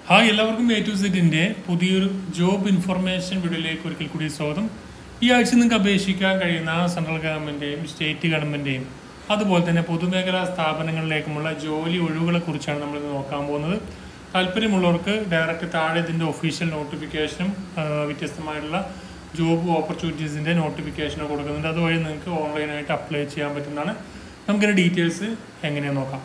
Hi എല്ലാവർക്കും A to Z പുതിയൊരു job information വീഡിയോയിലേക്ക് ഒരിക്കൽ കൂടി സ്വാഗതം. ഈ ആഴ്ച നിങ്ങൾക്ക് അപേക്ഷിക്കാൻ കഴിയുന്ന സെൻട്രൽ ഗവൺമെൻറ്റെയും സ്റ്റേറ്റ് ഗവൺമെൻറ്റെയും അതുപോലെ തന്നെ പൊതുമേഖലാ സ്ഥാപനങ്ങളിലേക്കുമുള്ള ജോലി ഒഴിവുകളെ കുറിച്ചാണ് നമ്മൾ നോക്കാൻ പോകുന്നത്. താല്പര്യമുള്ളവർക്ക് ഡയറക്റ്റ് താഴെ ഇതിൻ്റെ ഒഫീഷ്യൽ നോട്ടിഫിക്കേഷനും വ്യത്യസ്തമായിട്ടുള്ള ജോബ് ഓപ്പർച്യൂണിറ്റീസിൻ്റെ നോട്ടിഫിക്കേഷനും കൊടുക്കുന്നുണ്ട്. അതുവഴി നിങ്ങൾക്ക് ഓൺലൈനായിട്ട് അപ്ലൈ ചെയ്യാൻ പറ്റുന്നതാണ്. നമുക്കിതിൻ്റെ ഡീറ്റെയിൽസ് എങ്ങനെയാണെന്ന് നോക്കാം.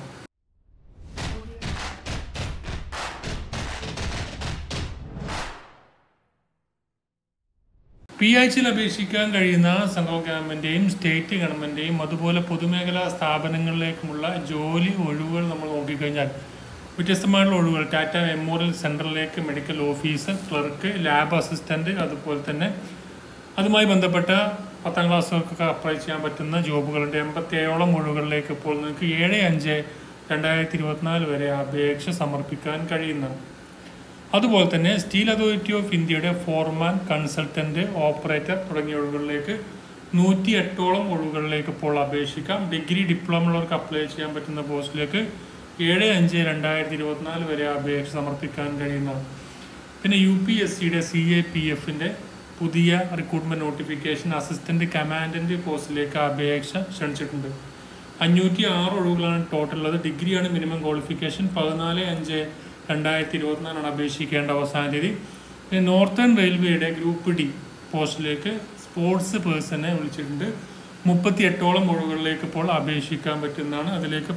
PIHയിൽ അപേക്ഷിക്കാൻ കഴിയുന്ന സെൻട്രൽ ഗവൺമെൻറ്റെയും സ്റ്റേറ്റ് ഗവൺമെൻറ്റെയും അതുപോലെ പൊതുമേഖലാ സ്ഥാപനങ്ങളിലേക്കുമുള്ള ജോലി ഒഴിവുകൾ നമ്മൾ നോക്കിക്കഴിഞ്ഞാൽ വ്യത്യസ്തമായിട്ടുള്ള ഒഴിവുകൾ ടാറ്റ മെമ്മോറിയൽ സെൻറ്ററിലേക്ക് medical officer, clerk, lab assistant, അതുപോലെ തന്നെ അതുമായി ബന്ധപ്പെട്ട 10ാം ക്ലാസ്സുകൾക്കൊക്കെ അപ്ലൈ ചെയ്യാൻ പറ്റുന്ന ജോബുകളുണ്ട്. 87ഓളം ഒഴിവുകളിലേക്ക് ഇപ്പോൾ നിങ്ങൾക്ക് 7/5/2024 വരെ അപേക്ഷ സമർപ്പിക്കാൻ കഴിയുന്നതാണ്. അതുപോലെ തന്നെ സ്റ്റീൽ അതോറിറ്റി ഓഫ് ഇന്ത്യയുടെ ഫോർമാൻ, കൺസൾട്ടൻറ്റ്, ഓപ്പറേറ്റർ തുടങ്ങിയ ഒഴിവുകളിലേക്ക് 108ഓളം ഒഴിവുകളിലേക്ക് ഇപ്പോൾ അപേക്ഷിക്കാം. ഡിഗ്രി ഡിപ്ലോമ ഉള്ളവർക്ക് അപ്ലൈ ചെയ്യാൻ പറ്റുന്ന പോസ്റ്റിലേക്ക് 7/5/2024 വരെ അപേക്ഷ സമർപ്പിക്കാൻ കഴിയുന്നതാണ്. പിന്നെ UPSCയുടെ CAPFൻ്റെ പുതിയ റിക്രൂട്ട്മെൻറ്റ് നോട്ടിഫിക്കേഷൻ അസിസ്റ്റൻറ്റ് കമാൻഡൻറ്റ് പോസ്റ്റിലേക്ക് അപേക്ഷ ക്ഷണിച്ചിട്ടുണ്ട്. 506 ഒഴിവുകളാണ് ടോട്ടൽ ഉള്ളത്. ഡിഗ്രിയാണ് മിനിമം ക്വാളിഫിക്കേഷൻ. 14/5/2024 അപേക്ഷിക്കേണ്ട അവസാന തീയതി. പിന്നെ നോർത്തേൺ റെയിൽവേയുടെ ഗ്രൂപ്പ് D പോസ്റ്റിലേക്ക് സ്പോർട്സ് പേഴ്സണെ വിളിച്ചിട്ടുണ്ട്. 38ഓളം ഒഴിവുകളിലേക്ക് ഇപ്പോൾ അപേക്ഷിക്കാൻ പറ്റുന്നതാണ്. അതിലേക്ക്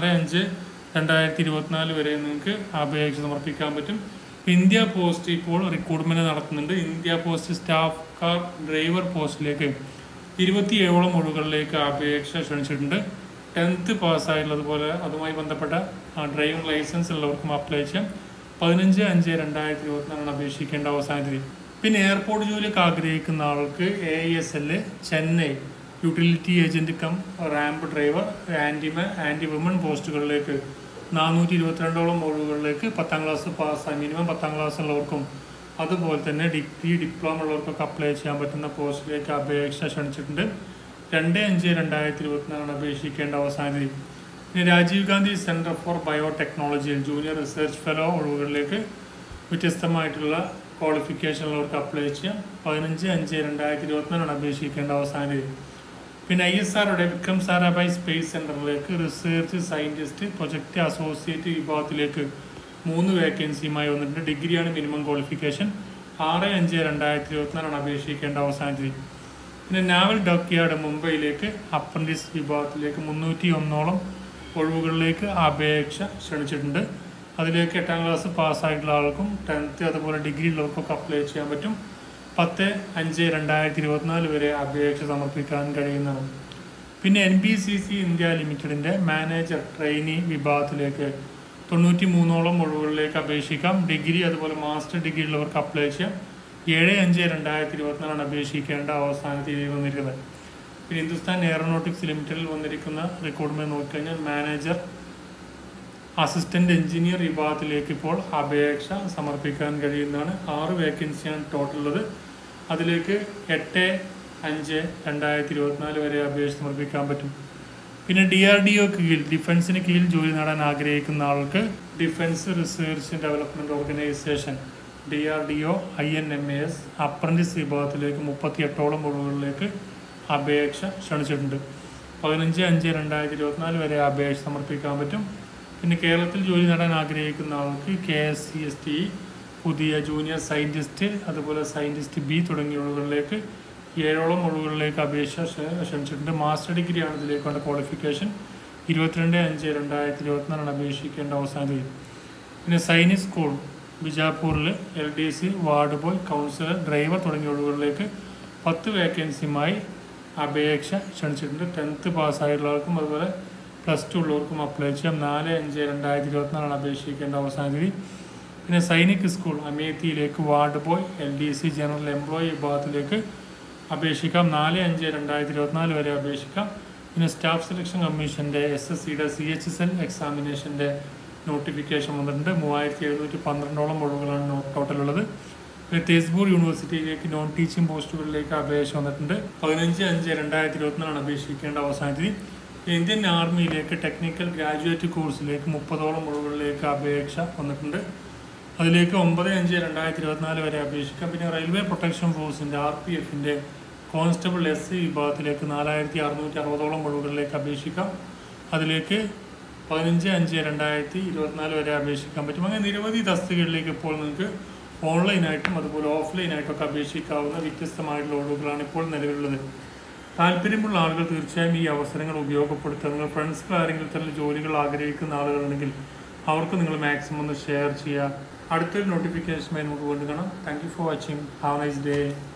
16/5/2024 വരെ നിങ്ങൾക്ക് അപേക്ഷ സമർപ്പിക്കാൻ പറ്റും. ഇന്ത്യ പോസ്റ്റ് ഇപ്പോൾ റിക്രൂട്ട്മെൻറ്റ് നടത്തുന്നുണ്ട്. India post staff car driver പോസ്റ്റിലേക്ക് 27ഓളം ഒഴിവുകളിലേക്ക് അപേക്ഷ ക്ഷണിച്ചിട്ടുണ്ട്. 10th പാസ്സായിട്ടുള്ളതുപോലെ അതുമായി ബന്ധപ്പെട്ട ഡ്രൈവിംഗ് ലൈസൻസ് ഉള്ളവർക്കും അപ്ലൈ ചെയ്യാം. 15/5/2024 അപേക്ഷിക്കേണ്ട അവസാന തീയതി. പിന്നെ എയർപോർട്ട് ജോലിയൊക്കെ ആഗ്രഹിക്കുന്ന ആൾക്ക് AISL Chennai utility agent cum ramp driver, handyman, handy woman പോസ്റ്റുകളിലേക്ക് 422ഓളം ഒഴിവുകളിലേക്ക് 10ാം ക്ലാസ് പാസ്സായി മിനിമം 10ാം ക്ലാസ് ഉള്ളവർക്കും അതുപോലെ തന്നെ ഡിഗ്രി ഡിപ്ലോമ ഉള്ളവർക്കൊക്കെ അപ്ലൈ ചെയ്യാൻ പറ്റുന്ന പോസ്റ്റിലേക്ക് അപേക്ഷ ക്ഷണിച്ചിട്ടുണ്ട്. 2/5/2024 അപേക്ഷിക്കേണ്ട അവസാന തീയതി. പിന്നെ രാജീവ് ഗാന്ധി സെൻറ്റർ ഫോർ ബയോടെക്നോളജിയിൽ ജൂനിയർ റിസർച്ച് ഫെലോ ഒഴിവുകളിലേക്ക് വ്യത്യസ്തമായിട്ടുള്ള ക്വാളിഫിക്കേഷൻ ഉള്ളവർക്ക് അപ്ലൈ ചെയ്യാം. 15/5/2024 അപേക്ഷിക്കേണ്ട അവസാന തീയതി. പിന്നെ ISROയുടെ വിക്രം സാരാഭായ് സ്പേസ് സെൻറ്ററിലേക്ക് റിസർച്ച് സയൻറ്റിസ്റ്റ് പ്രൊജക്റ്റ് അസോസിയേറ്റ് വിഭാഗത്തിലേക്ക് 3 വേക്കൻസിയുമായി വന്നിട്ടുണ്ട്. ഡിഗ്രിയാണ് മിനിമം ക്വാളിഫിക്കേഷൻ. 6/5/2024 അപേക്ഷിക്കേണ്ട അവസാന തീയതി. പിന്നെ നാവൽ ഡോക്യാർഡ് മുംബൈയിലേക്ക് അപ്രന്റീസ് വിഭാഗത്തിലേക്ക് 301ഓളം ഒഴിവുകളിലേക്ക് അപേക്ഷ ക്ഷണിച്ചിട്ടുണ്ട്. അതിലേക്ക് 8ാം ക്ലാസ് പാസ്സായിട്ടുള്ള ആൾക്കും 10th അതുപോലെ ഡിഗ്രി ഉള്ളവർക്കൊക്കെ അപ്ലൈ ചെയ്യാൻ പറ്റും. 10/5/2024 വരെ അപേക്ഷ സമർപ്പിക്കാൻ കഴിയുന്നതാണ്. പിന്നെ NBCC ഇന്ത്യ ലിമിറ്റഡിൻ്റെ മാനേജർ ട്രെയിനി വിഭാഗത്തിലേക്ക് 93ഓളം ഒഴിവുകളിലേക്ക് അപേക്ഷിക്കാം. ഡിഗ്രി അതുപോലെ മാസ്റ്റർ ഡിഗ്രി ഉള്ളവർക്ക് അപ്ലൈ ചെയ്യാം. 7/5/2024 അപേക്ഷിക്കേണ്ട അവസാന തീയതി വന്നിരിക്കുന്നത്. പിന്നെ ഹിന്ദുസ്ഥാൻ എയറോനോട്ടിക്സ് ലിമിറ്റഡിൽ വന്നിരിക്കുന്ന റിക്രൂട്ട്മെൻറ്റ് നോക്കിക്കഴിഞ്ഞാൽ മാനേജർ, അസിസ്റ്റൻ്റ് എഞ്ചിനീയർ വിഭാഗത്തിലേക്ക് ഇപ്പോൾ അപേക്ഷ സമർപ്പിക്കാൻ കഴിയുന്നതാണ്. 6 വേക്കൻസിയാണ് ടോട്ടൽ ഉള്ളത്. അതിലേക്ക് 8/5/2024 വരെ അപേക്ഷ സമർപ്പിക്കാൻ പറ്റും. പിന്നെ DRDO കീഴിൽ ഡിഫൻസിന് കീഴിൽ ജോലി നേടാൻ ആഗ്രഹിക്കുന്ന ആൾക്ക് defence research development organisation DRDO INMAS apprentice വിഭാഗത്തിലേക്ക് 38ഓളം ഒഴിവുകളിലേക്ക് അപേക്ഷ ക്ഷണിച്ചിട്ടുണ്ട്. 15/5/2024 വരെ അപേക്ഷ സമർപ്പിക്കാൻ പറ്റും. പിന്നെ കേരളത്തിൽ ജോലി നേടാൻ ആഗ്രഹിക്കുന്ന ആൾക്ക് KSCSTE പുതിയ ജൂനിയർ സയൻറ്റിസ്റ്റ് അതുപോലെ സയൻറ്റിസ്റ്റ് B തുടങ്ങിയ ഒഴിവുകളിലേക്ക് 7ഓളം ഒഴിവുകളിലേക്ക് അപേക്ഷ ക്ഷണിച്ചിട്ടുണ്ട്. മാസ്റ്റർ ഡിഗ്രിയാണ് ഇതിലേക്ക് വേണ്ട ക്വാളിഫിക്കേഷൻ. 22/5/2024 അപേക്ഷിക്കേണ്ട അവസാന തീയതി. പിന്നെ സൈനിക് സ്കൂൾ ബിജാപൂരിൽ LDC ward boy, counsellor, driver തുടങ്ങിയ ഒഴിവുകളിലേക്ക് 10 വേക്കൻസിയുമായി അപേക്ഷ ക്ഷണിച്ചിട്ടുണ്ട്. 10th പാസ്സായിട്ടുള്ളവർക്കും അതുപോലെ +2 ഉള്ളവർക്കും അപ്ലൈ ചെയ്യാം. 4/5/2024 അപേക്ഷിക്കേണ്ട അവസാന തീയതി. പിന്നെ സൈനിക് സ്കൂൾ അമേത്തിയിലേക്ക് ward boy, LDC general employee വിഭാഗത്തിലേക്ക് അപേക്ഷിക്കാം. 4/5/2024 വരെ അപേക്ഷിക്കാം. പിന്നെ സ്റ്റാഫ് സെലക്ഷൻ കമ്മീഷൻ്റെ SSCയുടെ CHSL എക്സാമിനേഷൻ്റെ നോട്ടിഫിക്കേഷൻ വന്നിട്ടുണ്ട്. 3712ഓളം ഒഴിവുകളാണ് ടോട്ടലുള്ളത്. പിന്നെ തേസ്പൂർ യൂണിവേഴ്സിറ്റിയിലേക്ക് നോൺ ടീച്ചിങ് പോസ്റ്റുകളിലേക്ക് അപേക്ഷ വന്നിട്ടുണ്ട്. 15/5/2024 അപേക്ഷിക്കേണ്ട അവസാന തീയതി. ഇന്ത്യൻ ആർമിയിലേക്ക് ടെക്നിക്കൽ ഗ്രാജുവേറ്റ് കോഴ്സിലേക്ക് 30ഓളം ഒഴിവുകളിലേക്ക് അപേക്ഷ വന്നിട്ടുണ്ട്. അതിലേക്ക് 9/5/2024 വരെ അപേക്ഷിക്കാം. പിന്നെ റെയിൽവേ പ്രൊട്ടക്ഷൻ ഫോഴ്സിൻ്റെ RPFൻ്റെ കോൺസ്റ്റബിൾ SC വിഭാഗത്തിലേക്ക് 4660ഓളം ഒഴിവുകളിലേക്ക് അപേക്ഷിക്കാം. അതിലേക്ക് 15/5/2024 വരെ അപേക്ഷിക്കാൻ പറ്റും. അങ്ങനെ നിരവധി തസ്തികകളിലേക്ക് ഇപ്പോൾ നിങ്ങൾക്ക് ഓൺലൈനായിട്ടും അതുപോലെ ഓഫ്ലൈനായിട്ടൊക്കെ അപേക്ഷിക്കാവുന്ന വ്യത്യസ്തമായിട്ടുള്ള ഒഴിവുകളാണ് ഇപ്പോൾ നിലവിലുള്ളത്. താല്പര്യമുള്ള ആളുകൾ തീർച്ചയായും ഈ അവസരങ്ങൾ ഉപയോഗപ്പെടുത്തുക. നിങ്ങൾ ഫ്രണ്ട്സുകൾ ആരെങ്കിലും ഇത്തരം ജോലികൾ ആഗ്രഹിക്കുന്ന ആളുകളുണ്ടെങ്കിൽ അവർക്ക് നിങ്ങൾ മാക്സിമം ഒന്ന് ഷെയർ ചെയ്യുക. അടുത്തൊരു നോട്ടിഫിക്കേഷനുമായി നമുക്ക് കൊണ്ടുകാണാം. Thank you for watching. Have a nice day.